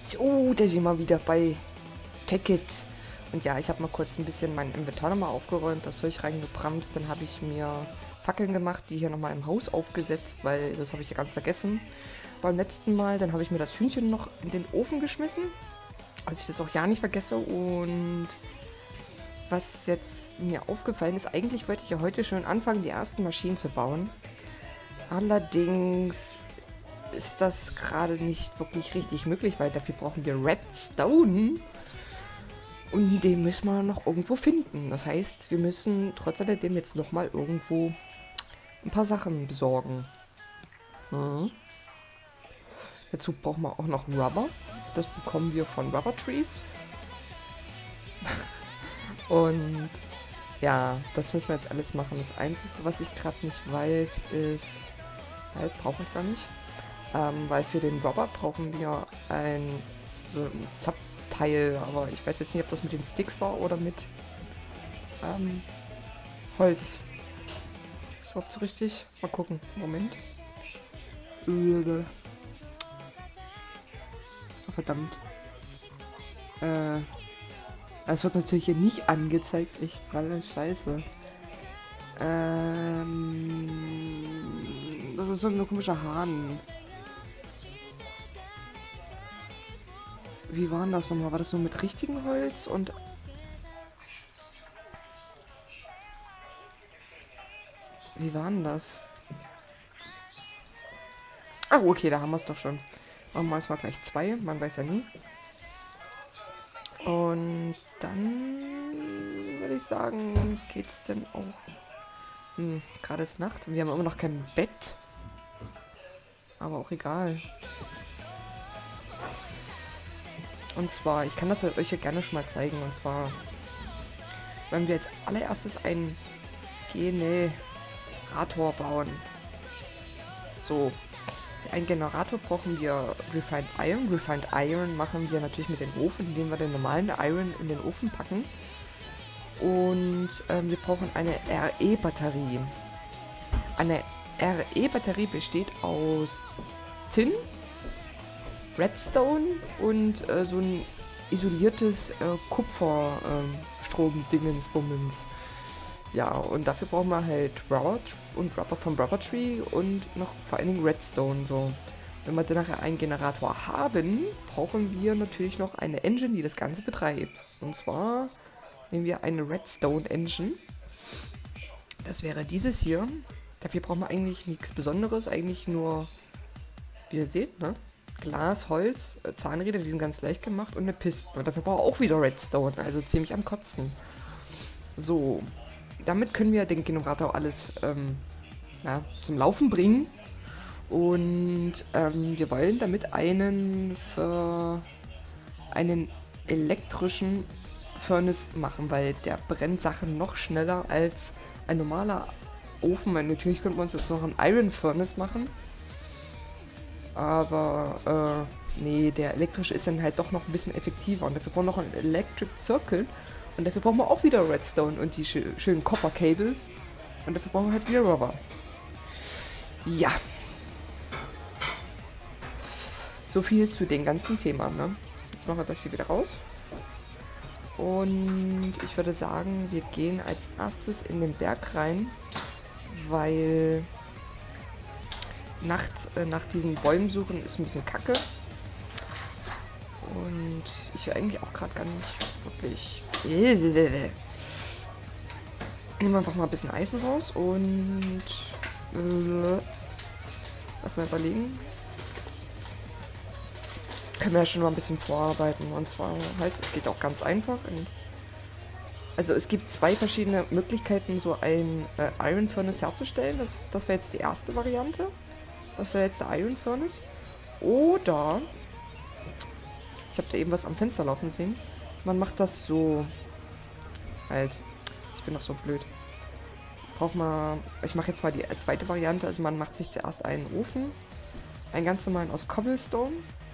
So, da sind wir wieder bei Ticket. Und ja, ich habe mal kurz ein bisschen mein Inventar nochmal aufgeräumt, das Zeug reingebramst. Dann habe ich mir Fackeln gemacht, die hier nochmal im Haus aufgesetzt, weil das habe ich ja ganz vergessen beim letzten Mal. Dann habe ich mir das Hühnchen noch in den Ofen geschmissen, als ich das auch ja nicht vergesse. Und was jetzt mir aufgefallen ist, eigentlich wollte ich ja heute schon anfangen, die ersten Maschinen zu bauen. Allerdings ist das gerade nicht wirklich richtig möglich, weil dafür brauchen wir Redstone. Und den müssen wir noch irgendwo finden. Das heißt, wir müssen trotz alledem jetzt nochmal irgendwo ein paar Sachen besorgen. Mhm. Dazu brauchen wir auch noch Rubber. Das bekommen wir von Rubber Trees. Und ja, das müssen wir jetzt alles machen. Das Einzige, was ich gerade nicht weiß, ist... Halt, brauche ich gar nicht. Weil für den Rubber brauchen wir so ein Zapfteil, aber ich weiß jetzt nicht, ob das mit den Sticks war oder mit Holz. Ist überhaupt so richtig? Mal gucken. Moment. Oh, verdammt. Das wird natürlich hier nicht angezeigt. Echt pralle Scheiße. Das ist so ein komischer Hahn. Wie war denn das nochmal? War das so mit richtigem Holz und... Wie war denn das? Ach, okay, da haben wir es doch schon. Machen wir erstmal gleich 2, man weiß ja nie. Und dann würde ich sagen, geht's denn auch... gerade ist Nacht. Wir haben immer noch kein Bett. Aber auch egal. Und zwar, ich kann das euch ja gerne schon mal zeigen. Und zwar, wenn wir als allererstes einen Generator bauen. So, für einen Generator brauchen wir Refined Iron. Refined Iron machen wir natürlich mit dem Ofen, indem wir den normalen Iron in den Ofen packen. Und wir brauchen eine RE-Batterie. Eine RE-Batterie besteht aus Tin, Redstone und so ein isoliertes Kupferstrom-Dingens-Bummens. Ja, und dafür brauchen wir halt Rubber und Rubber vom Rubber Tree und noch vor allen Dingen Redstone. So. Wenn wir dann nachher einen Generator haben, brauchen wir natürlich noch eine Engine, die das Ganze betreibt. Und zwar nehmen wir eine Redstone Engine. Das wäre dieses hier. Dafür brauchen wir eigentlich nichts Besonderes, eigentlich nur, wie ihr seht, ne? Glas, Holz, Zahnräder, die sind ganz leicht gemacht und eine Piste. Und dafür brauchen wir auch wieder Redstone, also ziemlich am Kotzen. So, damit können wir den Generator alles ja, zum Laufen bringen. Und wir wollen damit einen elektrischen Furnace machen, weil der brennt Sachen noch schneller als ein normaler Ofen. Natürlich könnte man uns jetzt noch einen Iron Furnace machen. Aber nee, der elektrische ist dann halt doch noch ein bisschen effektiver. Und dafür brauchen wir noch einen Electric Circle. Und dafür brauchen wir auch wieder Redstone und die schönen Copper Cable. Und dafür brauchen wir halt wieder Rubber. Ja. So viel zu dem ganzen Thema, ne? Jetzt machen wir das hier wieder raus. Und ich würde sagen, wir gehen als erstes in den Berg rein, weil nach diesen Bäumen suchen ist ein bisschen kacke. Und ich will eigentlich auch gerade gar nicht wirklich... Nehmen wir einfach mal ein bisschen Eisen raus und... lass mal überlegen. Können wir ja schon mal ein bisschen vorarbeiten. Und zwar halt, es geht auch ganz einfach. Also es gibt 2 verschiedene Möglichkeiten, so ein Iron Furnace herzustellen. Das wäre jetzt die erste Variante. Das wäre jetzt der Iron Furnace. Oder, ich habe da eben was am Fenster laufen sehen. Man macht das so. Halt, ich bin doch so blöd. Ich mache jetzt mal die zweite Variante. Also man macht sich zuerst einen Ofen. Einen ganz normalen aus Cobblestone.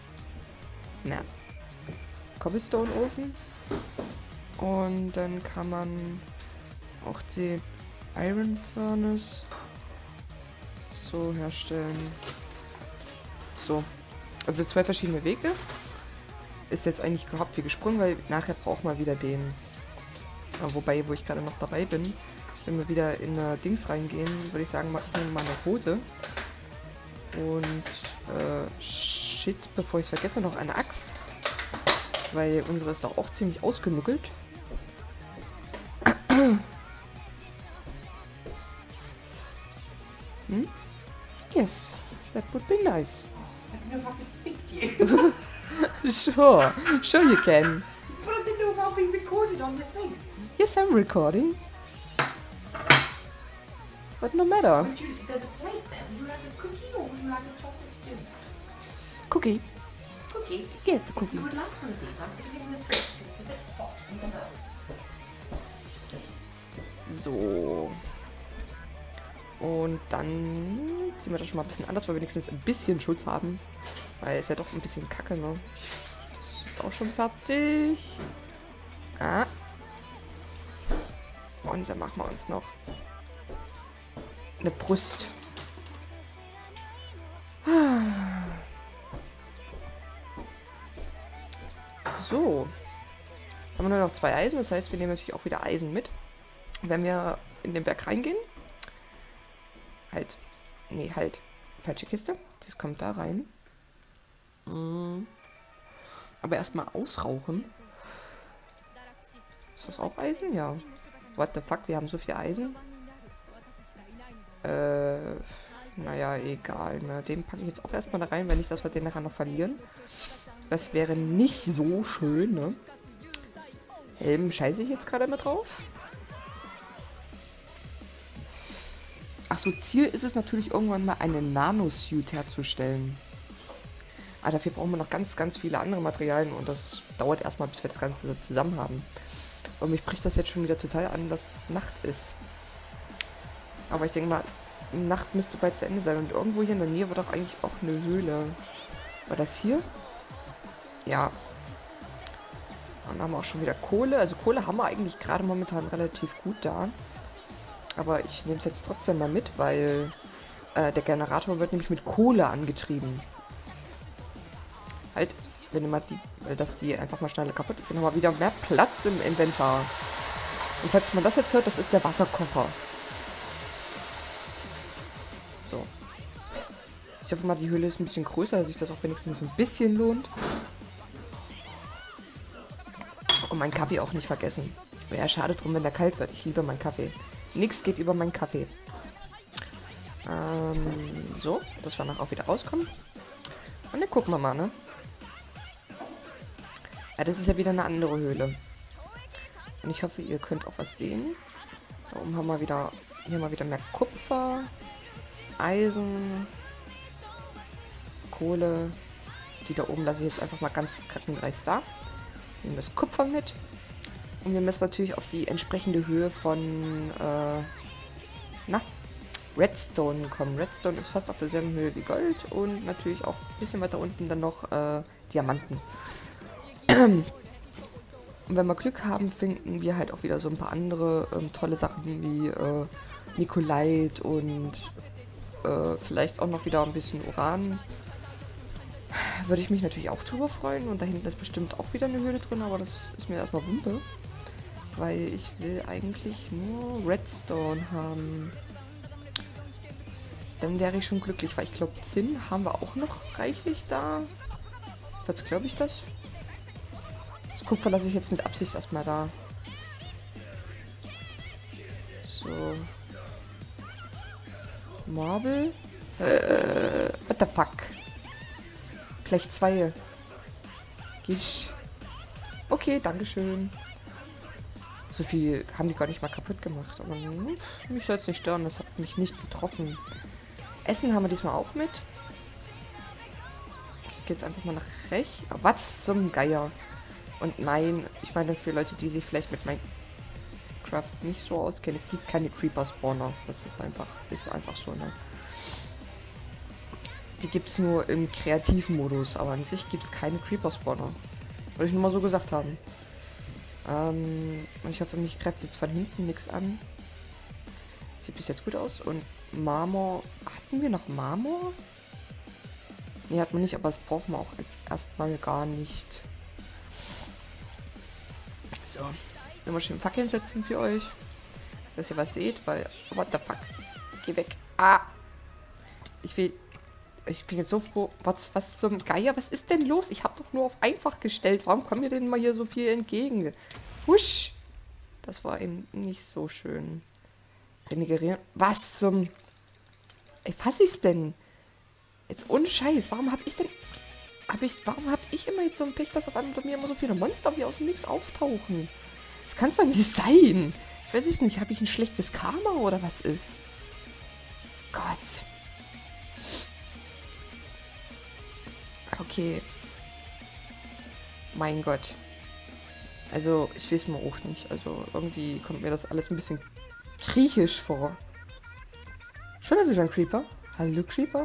Cobblestone Ofen. Und dann kann man auch die Iron Furnace so herstellen. So. Also 2 verschiedene Wege. ist jetzt eigentlich überhaupt viel gesprungen, weil nachher braucht man wieder den. Wobei, wo ich gerade noch dabei bin, wenn wir wieder in Dings reingehen, würde ich sagen, ich nehme mal eine Hose. Und, shit, bevor ich es vergesse, noch eine Axt. Weil unsere ist doch auch ziemlich ausgenuckelt. Hm? Yes, that would be nice. I don't know if I can speak to you. Sure, sure you can. But I didn't know if I'll be recorded on the thing. Yes, I'm recording. But no matter. Would you, there's a plate there. Would you like a cookie or would you like a chocolate spoon? Cookie. Cookie? Get the cookie. You would like one of these? I'm putting it in the fridge. It's a bit hot. So. Und dann ziehen wir das schon mal ein bisschen anders, weil wir wenigstens ein bisschen Schutz haben. Weil es ja doch ein bisschen kacke, ne? Das ist jetzt auch schon fertig. Ah. Und dann machen wir uns noch eine Brust. So. Jetzt haben wir nur noch 2 Eisen, das heißt, wir nehmen natürlich auch wieder Eisen mit. Wenn wir in den Berg reingehen. Halt. Nee, halt. Falsche Kiste. Das kommt da rein. Aber erstmal ausrauchen. Ist das auch Eisen? Ja. What the fuck? Wir haben so viel Eisen. Naja, egal. Ne? Den packe ich jetzt auch erstmal da rein, wenn nicht, dass wir den nachher noch verlieren. Das wäre nicht so schön, ne? Helm scheiße ich jetzt gerade mal drauf. Achso, Ziel ist es natürlich irgendwann mal einen Nanosuit herzustellen. Aber dafür brauchen wir noch ganz, ganz viele andere Materialien und das dauert erstmal, bis wir das Ganze zusammen haben. Und mich bricht das jetzt schon wieder total an, dass Nacht ist. Aber ich denke mal, Nacht müsste bald zu Ende sein und irgendwo hier in der Nähe war doch eigentlich auch eine Höhle. War das hier? Ja. Und dann haben wir auch schon wieder Kohle. Also Kohle haben wir eigentlich gerade momentan relativ gut da. Aber ich nehme es jetzt trotzdem mal mit, weil der Generator wird nämlich mit Kohle angetrieben. Halt, wenn immer dass die einfach mal schneller kaputt ist, dann haben wir wieder mehr Platz im Inventar. Und falls man das jetzt hört, das ist der Wasserkocher. So. Ich hoffe mal, die Höhle ist ein bisschen größer, dass sich das auch wenigstens ein bisschen lohnt. Und meinen Kaffee auch nicht vergessen. Wäre ja schade drum, wenn der kalt wird. Ich liebe meinen Kaffee. Nichts geht über meinen Kaffee. So, dass wir nachher auch wieder rauskommen. Und dann gucken wir mal, ne? Ja, das ist ja wieder eine andere Höhle. Und ich hoffe, ihr könnt auch was sehen. Da oben haben wir wieder, hier mal wieder mehr Kupfer, Eisen, Kohle. Die da oben lasse ich jetzt einfach mal ganz kackendreist da. Nehmen das Kupfer mit. Und wir müssen natürlich auf die entsprechende Höhe von, Redstone kommen. Redstone ist fast auf derselben Höhe wie Gold und natürlich auch ein bisschen weiter unten dann noch, Diamanten. Und wenn wir Glück haben, finden wir halt auch wieder so ein paar andere tolle Sachen wie Nikolait und vielleicht auch noch wieder ein bisschen Uran. Würde ich mich natürlich auch drüber freuen. Und da hinten ist bestimmt auch wieder eine Höhle drin, aber das ist mir erstmal Wumpe. Weil ich will eigentlich nur Redstone haben. Dann wäre ich schon glücklich, weil ich glaube, Zinn haben wir auch noch reichlich da. Was glaube ich das? Das Kupfer lasse ich jetzt mit Absicht erstmal da. So. Marble. What the fuck? Gleich 2. Gisch. Okay, dankeschön. So viel haben die gar nicht mal kaputt gemacht. Aber mich soll es nicht stören, das hat mich nicht getroffen. Essen haben wir diesmal auch mit. Ich gehe jetzt einfach mal nach rechts. Was zum Geier? Und nein, ich meine für Leute, die sich vielleicht mit Minecraft nicht so auskennen, es gibt keine Creeper-Spawner. Das ist einfach so, ne? Die gibt es nur im kreativen Modus, aber an sich gibt es keine Creeper-Spawner. Wollte ich nur mal so gesagt haben. Ich hoffe, mich greift jetzt von hinten nichts an. Sieht bis jetzt gut aus. Und Marmor. Hatten wir noch Marmor? Ne, hat man nicht, aber das brauchen wir auch jetzt erstmal gar nicht. So. Immer schön Fackeln setzen für euch. Dass ihr was seht, weil... What the fuck? Geh weg. Ah! Ich will... Ich bin jetzt so froh. Was zum Geier? Was ist denn los? Ich habe doch nur auf einfach gestellt. Warum kommt mir denn mal hier so viel entgegen? Husch! Das war eben nicht so schön. Renegarieren. Was zum... Ey, was ist denn? Jetzt ohne Scheiß. Warum habe ich denn... Warum habe ich immer jetzt so ein Pech, dass auf einmal bei mir immer so viele Monster wie aus dem Nix auftauchen? Das kann es doch nicht sein. Ich weiß es nicht. Habe ich ein schlechtes Karma oder was ist? Gott. Okay. Mein Gott. Also, ich weiß mir auch nicht. Also, irgendwie kommt mir das alles ein bisschen griechisch vor. Schon wieder ein Creeper. Hallo, Creeper.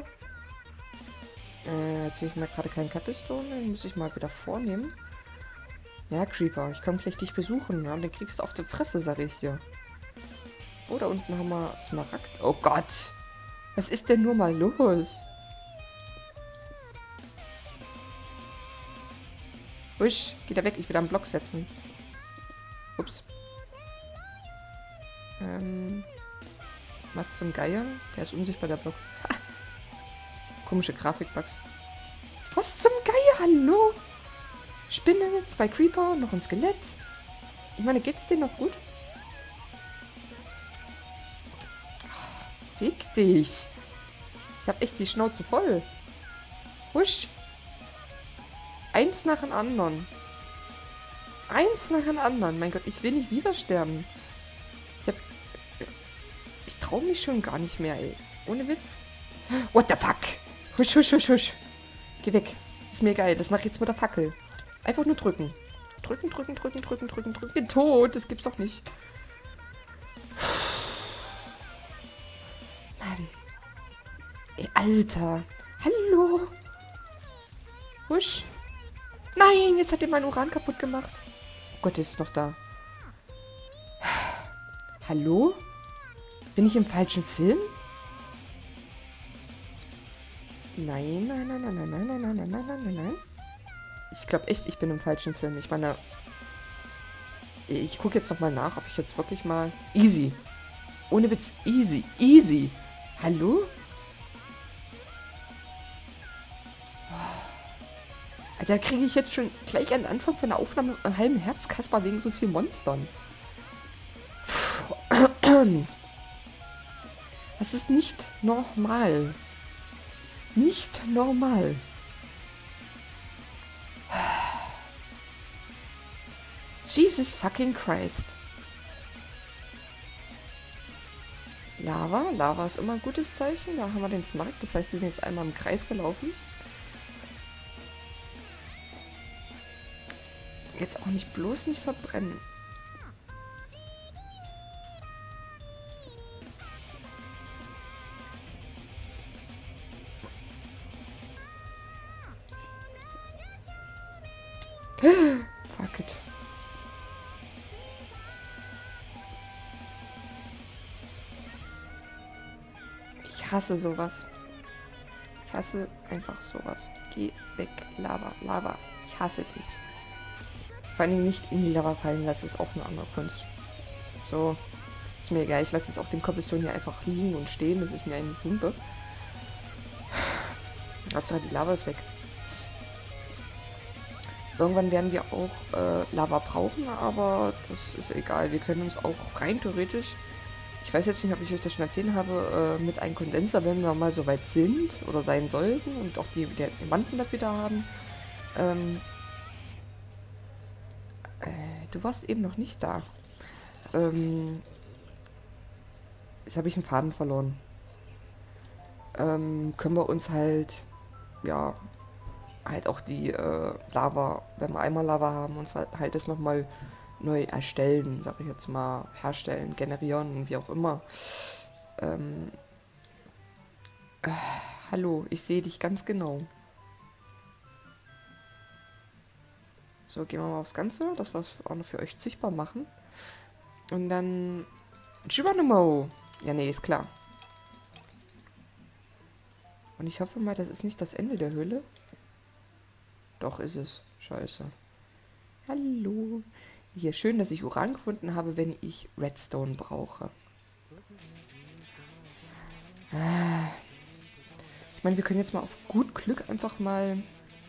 Jetzt sehe ich mir gerade keinen Cutstone. Den muss ich mal wieder vornehmen. Ja, Creeper, ich kann gleich dich besuchen. Ja, den kriegst du auf die Fresse, sag ich dir. Oh, da unten haben wir Smaragd. Oh Gott. Was ist denn nur mal los? Husch, geht er weg. Ich will da einen Block setzen. Ups. Was zum Geier? Der ist unsichtbar, der Block. Ha. Komische Grafikbugs. Was zum Geier? Hallo? Spinne, 2 Creeper, noch ein Skelett. Ich meine, geht's denen noch gut? Fick dich. Ich hab echt die Schnauze voll. Husch. Eins nach dem anderen. Eins nach dem anderen. Mein Gott, ich will nicht wieder sterben. Ich traue mich schon gar nicht mehr, ey. Ohne Witz. What the fuck? Husch, husch, husch, husch. Geh weg. Ist mir geil. Das mache ich jetzt mit der Fackel. Einfach nur drücken. Drücken, drücken, drücken, drücken, drücken, drücken. Tot. Das gibt's doch nicht. Mann. Ey, Alter. Hallo. Husch. Nein, jetzt hat er meinen Uran kaputt gemacht. Oh Gott, der ist noch da. Hallo? Bin ich im falschen Film? Nein, nein, nein, nein, nein, nein, nein, nein, nein, nein, nein, nein, nein. Ich glaube echt, ich bin im falschen Film. Ich meine, ich gucke jetzt noch mal nach, ob ich jetzt wirklich mal... Easy. Ohne Witz, easy, easy. Hallo? Alter, kriege ich jetzt schon gleich an Anfang von der Aufnahme einen halben Herzkasper wegen so vielen Monstern. Das ist nicht normal. Nicht normal. Jesus fucking Christ. Lava. Lava ist immer ein gutes Zeichen. Da haben wir den Smaragd. Das heißt, wir sind jetzt einmal im Kreis gelaufen. Jetzt auch nicht bloß nicht verbrennen. Fuck it. Ich hasse sowas. Ich hasse einfach sowas. Geh weg, Lava, Lava. Ich hasse dich. Vor allem nicht in die Lava fallen lassen, ist auch eine andere Kunst. So. Ist mir egal, ich lasse jetzt auch den Cobblestone hier einfach liegen und stehen. Das ist mir eine Pumpe. Hauptsache die Lava ist weg. Irgendwann werden wir auch Lava brauchen, aber das ist egal. Wir können uns auch rein theoretisch, ich weiß jetzt nicht, ob ich euch das schon erzählt habe, mit einem Kondenser, wenn wir mal so weit sind oder sein sollten und auch die Diamanten dafür da haben. Du warst eben noch nicht da. Jetzt habe ich einen Faden verloren. Können wir uns halt, ja, halt auch die Lava, wenn wir einmal Lava haben, uns halt das nochmal neu erstellen, sag ich jetzt mal, herstellen, generieren, wie auch immer. Hallo, ich sehe dich ganz genau. So, gehen wir mal aufs Ganze, das wir auch noch für euch sichtbar machen. Und dann Geronimo. Ja, nee, ist klar. Und ich hoffe mal, das ist nicht das Ende der Höhle. Doch, ist es. Scheiße. Hallo. Hier, schön, dass ich Uran gefunden habe, wenn ich Redstone brauche. Ich meine, wir können jetzt mal auf gut Glück einfach mal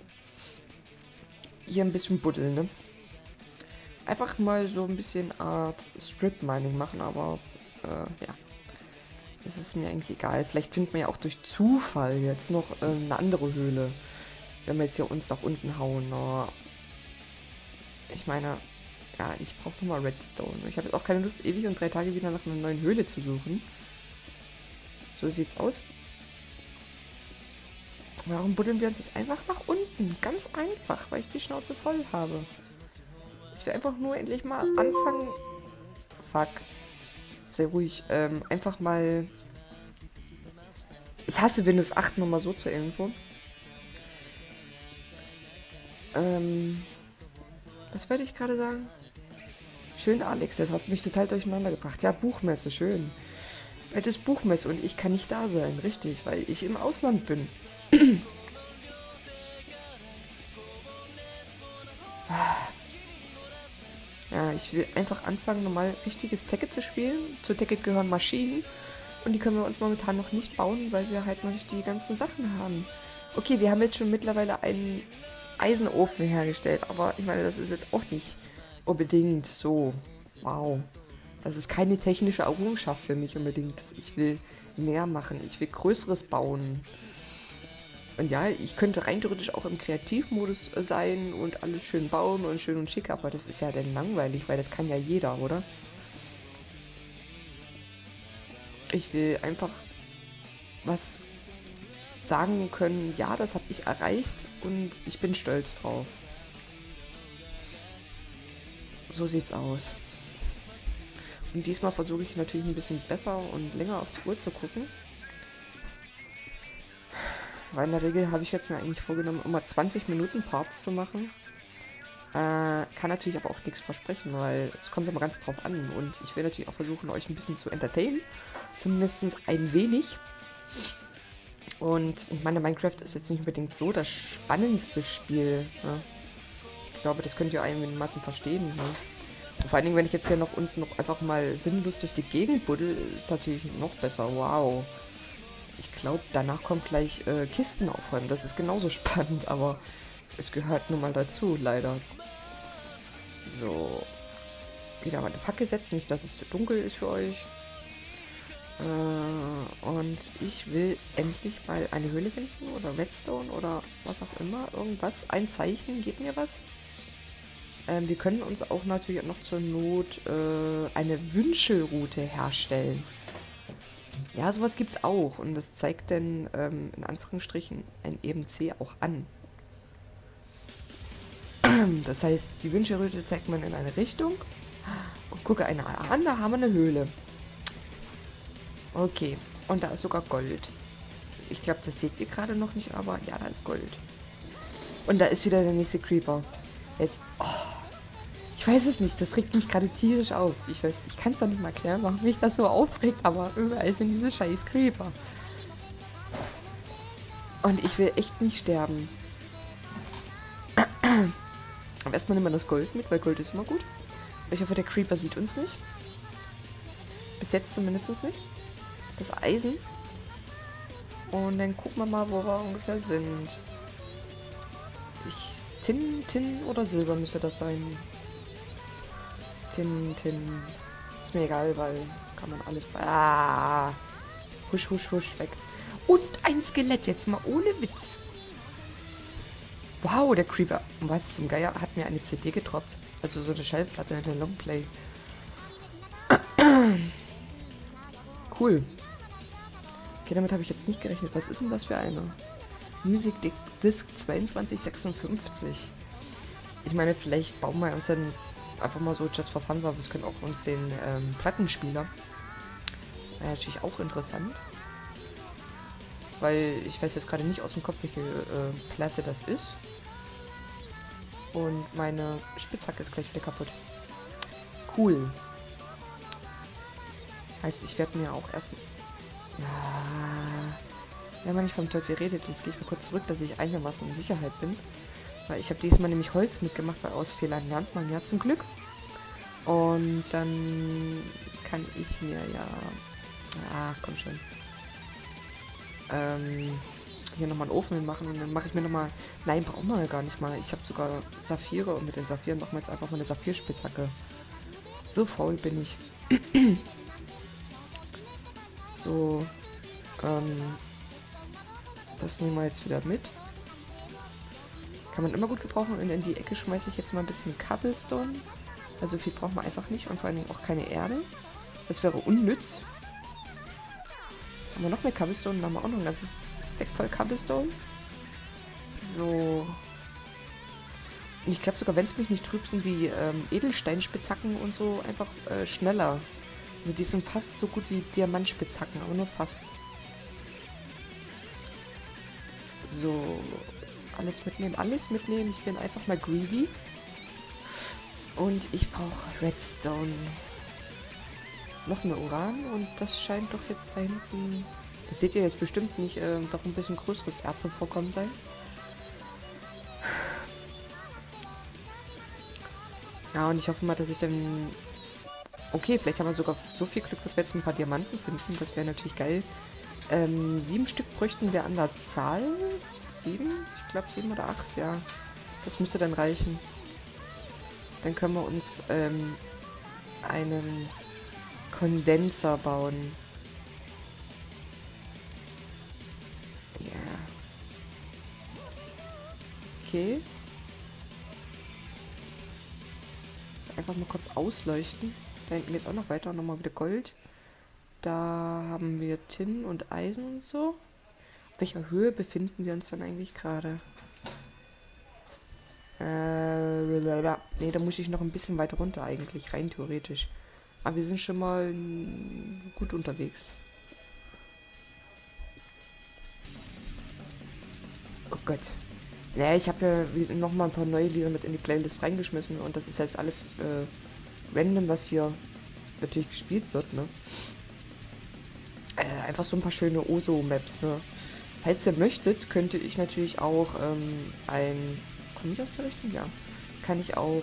hier ein bisschen buddeln, ne? Einfach mal so ein bisschen Art Strip-Mining machen, aber ja. Das ist mir eigentlich egal. Vielleicht findet man ja auch durch Zufall jetzt noch eine andere Höhle. Wenn wir jetzt hier uns nach unten hauen. Aber ich meine, ja, ich brauche nochmal Redstone. Ich habe jetzt auch keine Lust, ewig und 3 Tage wieder nach einer neuen Höhle zu suchen. So sieht's aus. Warum buddeln wir uns jetzt einfach nach unten? Ganz einfach, weil ich die Schnauze voll habe. Ich will einfach nur endlich mal anfangen. Fuck. Sehr ruhig. Einfach mal. Ich hasse Windows 8 nochmal so zur Info. Was wollte ich gerade sagen? Schön, Alex, jetzt hast du mich total durcheinander gebracht. Ja, Buchmesse, schön. Heute ist Buchmesse und ich kann nicht da sein, richtig, weil ich im Ausland bin. Ja, ich will einfach anfangen, normal richtiges Tekkit zu spielen. Zu Tekkit gehören Maschinen. Und die können wir uns momentan noch nicht bauen, weil wir halt noch nicht die ganzen Sachen haben. Okay, wir haben jetzt schon mittlerweile einen Eisenofen hergestellt. Aber ich meine, das ist jetzt auch nicht unbedingt so. Wow. Das ist keine technische Errungenschaft für mich unbedingt. Ich will mehr machen. Ich will Größeres bauen. Und ja, ich könnte rein theoretisch auch im Kreativmodus sein und alles schön bauen und schön und schick, aber das ist ja dann langweilig, weil das kann ja jeder, oder? Ich will einfach was sagen können, ja, das habe ich erreicht und ich bin stolz drauf. So sieht's aus. Und diesmal versuche ich natürlich ein bisschen besser und länger auf die Uhr zu gucken. Weil in der Regel habe ich jetzt mir eigentlich vorgenommen, immer 20 Minuten Parts zu machen. Kann natürlich aber auch nichts versprechen, weil es kommt immer ganz drauf an. Und ich will natürlich auch versuchen, euch ein bisschen zu entertainen. Zumindest ein wenig. Und ich meine, Minecraft ist jetzt nicht unbedingt so das spannendste Spiel. Ne? Ich glaube, das könnt ihr einigermaßen verstehen. Ne? Und vor allen Dingen, wenn ich jetzt hier noch unten noch einfach mal sinnlos durch die Gegend buddel, ist natürlich noch besser. Wow. Ich glaube, danach kommt gleich Kisten aufräumen. Das ist genauso spannend, aber es gehört nun mal dazu, leider. So. Wieder mal eine Fackel setzen, nicht, dass es zu dunkel ist für euch. Und ich will endlich mal eine Höhle finden oder Redstone oder was auch immer. Irgendwas. Ein Zeichen, gebt mir was. Wir können uns auch natürlich noch zur Not eine Wünschelroute herstellen. Ja, sowas gibt's auch. Und das zeigt dann in Anführungsstrichen ein EMC auch an. Das heißt, die Wünschelroute zeigt man in eine Richtung. Und gucke eine an, da haben wir eine Höhle. Okay, und da ist sogar Gold. Ich glaube, das seht ihr gerade noch nicht, aber ja, da ist Gold. Und da ist wieder der nächste Creeper. Jetzt, oh, ich weiß es nicht, das regt mich gerade tierisch auf. Ich kann es doch nicht mal erklären, warum mich das so aufregt, aber überall sind diese scheiß Creeper. Und ich will echt nicht sterben. Aber erstmal nehmen wir das Gold mit, weil Gold ist immer gut. Ich hoffe, der Creeper sieht uns nicht. Bis jetzt zumindest nicht. Das Eisen. Und dann gucken wir mal, wo wir ungefähr sind. Tin oder Silber müsste das sein. Tin. Ist mir egal, weil kann man alles... Ah! Husch, weg. Und ein Skelett, jetzt mal ohne Witz. Wow, der Creeper. Was zum Geier hat mir eine CD gedroppt. Also so eine Schallplatte, eine Longplay. Cool. Okay, damit habe ich jetzt nicht gerechnet. Was ist denn das für eine? Music Disc 2256. Ich meine, vielleicht bauen wir uns dann einfach mal so just for fun, weil wir können auch uns den Plattenspieler. Wäre natürlich auch interessant. Weil ich weiß jetzt gerade nicht aus dem Kopf, welche Platte das ist. Und meine Spitzhacke ist gleich wieder kaputt. Cool. Heißt, ich werde mir auch erstmal... Ja... Wenn man nicht vom Teufel redet, jetzt gehe ich mal kurz zurück, dass ich einigermaßen in Sicherheit bin. Weil ich habe diesmal nämlich Holz mitgemacht, weil aus Fehlern lernt man ja zum Glück. Und dann kann ich mir ja... Ah, komm schon. Hier nochmal einen Ofen machen und dann mache ich mir nochmal... Nein, brauchen wir ja gar nicht mal. Ich habe sogar Saphire und mit den Saphiren machen wir jetzt einfach mal eine Saphirspitzhacke. So faul bin ich. So, das nehmen wir jetzt wieder mit. Kann man immer gut gebrauchen und in die Ecke schmeiße ich jetzt mal ein bisschen Cobblestone. Also viel braucht man einfach nicht und vor allen Dingen auch keine Erde. Das wäre unnütz. Haben wir noch mehr Cobblestone, dann haben wir auch noch ein ganzes Stack voll Cobblestone. So. Und ich glaube sogar, wenn es mich nicht trübt, sind die Edelsteinspitzhacken und so einfach schneller. Also die sind fast so gut wie Diamantspitzhacken, aber nur fast. So. Alles mitnehmen, alles mitnehmen. Ich bin einfach mal greedy. Und ich brauche Redstone. Noch mehr Uran und das scheint doch jetzt da hinten... Das seht ihr jetzt bestimmt nicht, doch ein bisschen größeres Erz im Vorkommen sein. Ja, und ich hoffe mal, dass ich dann... Okay, vielleicht haben wir sogar so viel Glück, dass wir jetzt ein paar Diamanten finden. Das wäre natürlich geil. 7 Stück bräuchten wir an der Zahl. 7? Ich glaube 7 oder 8, ja. Das müsste dann reichen. Dann können wir uns einen Kondenser bauen. Ja. Okay. Einfach mal kurz ausleuchten. Da hinten geht es auch noch weiter. Nochmal wieder Gold. Da haben wir Tin und Eisen und so. Auf welcher Höhe befinden wir uns dann eigentlich gerade? Ne, da muss ich noch ein bisschen weiter runter eigentlich, rein theoretisch. Aber wir sind schon mal gut unterwegs. Oh Gott. Naja, ich habe ja noch mal ein paar neue Lieder mit in die Playlist reingeschmissen und das ist jetzt alles random, was hier natürlich gespielt wird, ne? Einfach so ein paar schöne Oso-Maps, ne? Falls ihr möchtet, könnte ich natürlich auch ein... Komme ich aus der Richtung? Ja. Kann ich auch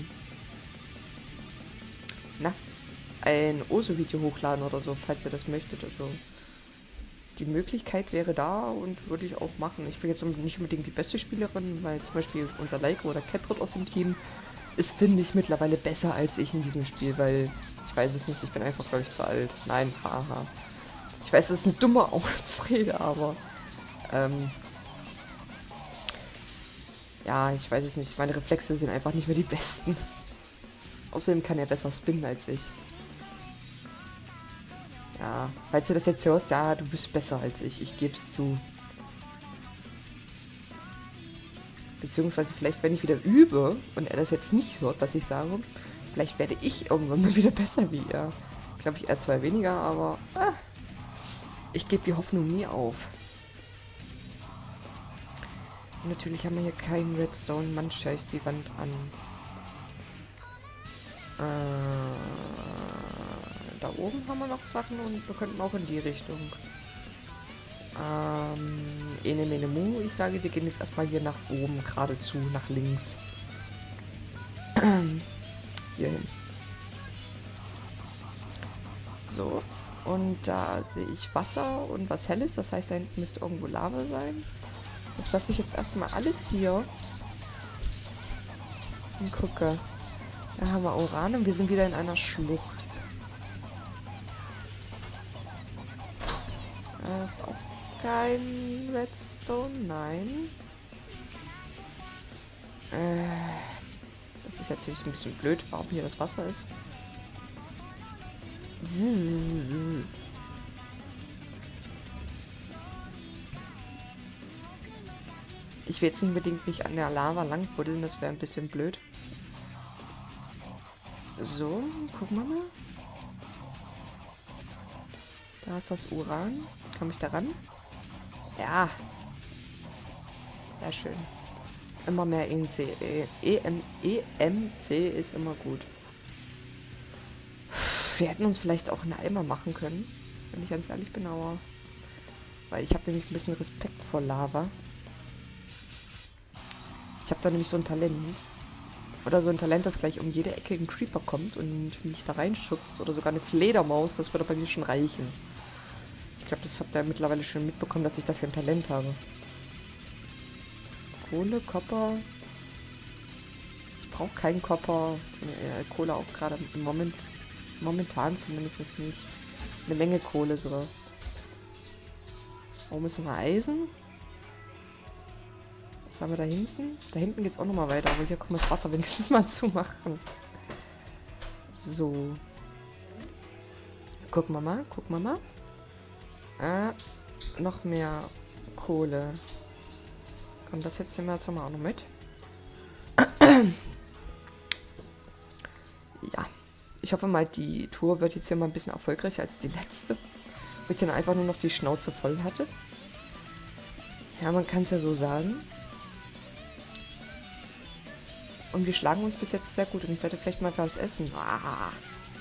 ein Oso-Video hochladen oder so, falls ihr das möchtet. Also die Möglichkeit wäre da und würde ich auch machen. Ich bin jetzt nicht unbedingt die beste Spielerin, weil zum Beispiel unser Leiko oder Catrot aus dem Team ist, finde ich, mittlerweile besser als ich in diesem Spiel, weil ich weiß es nicht, ich bin einfach, glaube ich, zu alt. Nein, haha. Ich weiß, das ist eine dumme Ausrede, aber ja, ich weiß es nicht. Meine Reflexe sind einfach nicht mehr die besten. Außerdem kann er besser spinnen als ich. Ja, falls du das jetzt hörst, ja, du bist besser als ich geb's zu. Beziehungsweise vielleicht, wenn ich wieder übe und er das jetzt nicht hört, was ich sage, vielleicht werde ich irgendwann mal wieder besser wie er. Glaube ich eher 2 weniger, aber ich gebe die Hoffnung nie auf. Und natürlich haben wir hier keinen Redstone. Man scheißt die Wand an. Da oben haben wir noch Sachen und wir könnten auch in die Richtung. Ene mene mu. Ich sage, wir gehen jetzt erstmal hier nach oben, geradezu, nach links. Hier hin. So. Und da sehe ich Wasser und was Helles. Das heißt, da hinten müsste irgendwo Lava sein. Das lasse ich jetzt erstmal alles hier. Und gucke. Da haben wir Uran und wir sind wieder in einer Schlucht. Das ist auch kein Redstone, nein. Das ist natürlich ein bisschen blöd, warum hier das Wasser ist. Ich will jetzt nicht unbedingt mich an der Lava lang buddeln, das wäre ein bisschen blöd. So, gucken wir mal. Da ist das Uran. Komme ich da ran? Ja. Sehr schön. Immer mehr EMC. EMC ist immer gut. Wir hätten uns vielleicht auch einen Eimer machen können, wenn ich ganz ehrlich bin, aber... Weil ich habe nämlich ein bisschen Respekt vor Lava. Ich habe da nämlich so ein Talent. Oder so ein Talent, das gleich um jede Ecke ein Creeper kommt und mich da reinschubst. Oder sogar eine Fledermaus, das würde bei mir schon reichen. Ich glaube, das habt ihr mittlerweile schon mitbekommen, dass ich dafür ein Talent habe. Kohle, Copper. Ich brauche keinen Copper. Kohle auch gerade im Moment. Momentan zumindest nicht. Eine Menge Kohle sogar. Warum ist noch mal Eisen? Was haben wir da hinten? Da hinten geht es auch noch mal weiter, aber hier können wir das Wasser wenigstens mal zumachen. So. Gucken wir mal, gucken wir mal. Noch mehr Kohle. Komm, das jetzt nehmen wir jetzt auch noch mit. Ja. Ich hoffe mal, die Tour wird jetzt hier mal ein bisschen erfolgreicher als die letzte. Wo ich dann einfach nur noch die Schnauze voll hatte. Ja, man kann es ja so sagen. Und wir schlagen uns bis jetzt sehr gut. Und ich sollte vielleicht mal was essen. Ah.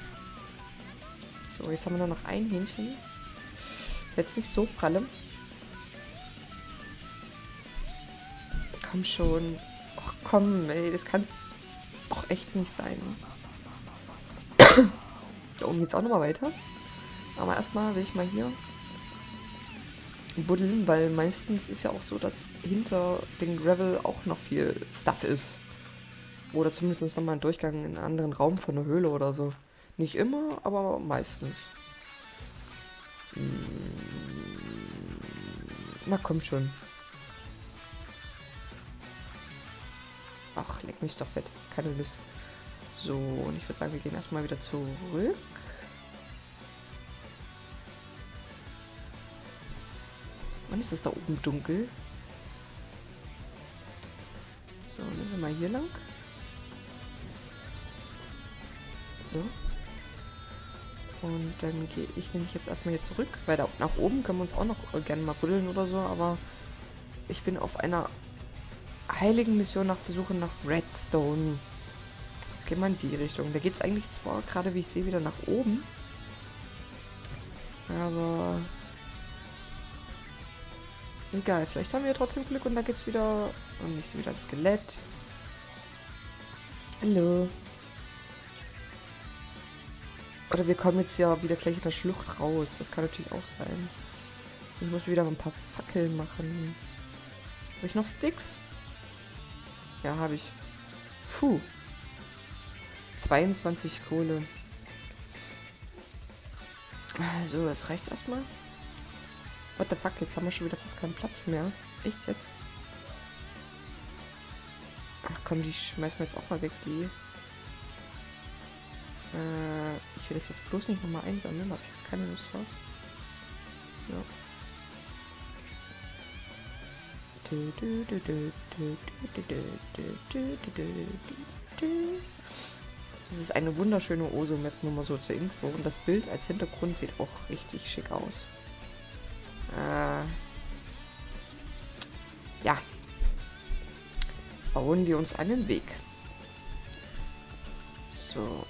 So, jetzt haben wir nur noch ein Hähnchen. Jetzt nicht so pralle. Komm schon. Ach komm, ey, das kann doch echt nicht sein. Da oben geht's auch nochmal weiter. Aber erstmal will ich mal hier buddeln, weil meistens ist ja auch so, dass hinter den Gravel auch noch viel Stuff ist. Oder zumindest nochmal ein Durchgang in einen anderen Raum von der Höhle oder so. Nicht immer, aber meistens. Na komm schon. Ach, leck mich doch fett. Keine Lust. So, und ich würde sagen, wir gehen erstmal wieder zurück. Wann ist es da oben dunkel? So, dann sind wir mal hier lang. So. Und dann gehe ich nämlich jetzt erstmal hier zurück, weil da nach oben können wir uns auch noch gerne mal buddeln oder so, aber ich bin auf einer heiligen Mission nach der Suche nach Redstone. Jetzt gehen wir in die Richtung. Da geht es eigentlich zwar gerade, wie ich sehe, wieder nach oben. Aber egal, vielleicht haben wir trotzdem Glück und da geht's wieder. Und ich sehe wieder das Skelett. Hallo. Oder wir kommen jetzt ja wieder gleich in der Schlucht raus. Das kann natürlich auch sein. Ich muss wieder ein paar Fackeln machen. Habe ich noch Sticks? Ja, habe ich. Puh. 22 Kohle. So, das reicht erstmal. What the fuck, jetzt haben wir schon wieder fast keinen Platz mehr. Echt jetzt? Ach komm, die schmeißen wir jetzt auch mal weg, die. Ich will das jetzt bloß nicht nochmal einsammeln, habe ich jetzt keine Lust drauf. Ja. Das ist eine wunderschöne Oso-Map, nur mal so zur Info. Und das Bild als Hintergrund sieht auch richtig schick aus. Ja. Bauen wir uns einen Weg. So.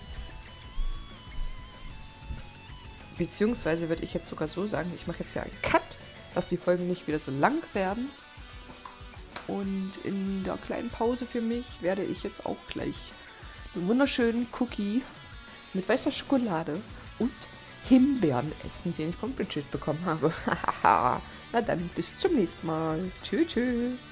Beziehungsweise würde ich jetzt sogar so sagen, ich mache jetzt ja einen Cut, dass die Folgen nicht wieder so lang werden. Und in der kleinen Pause für mich werde ich jetzt auch gleich einen wunderschönen Cookie mit weißer Schokolade und Himbeeren essen, den ich von Bridget bekommen habe. Na dann, bis zum nächsten Mal. Tschüss, tschüss.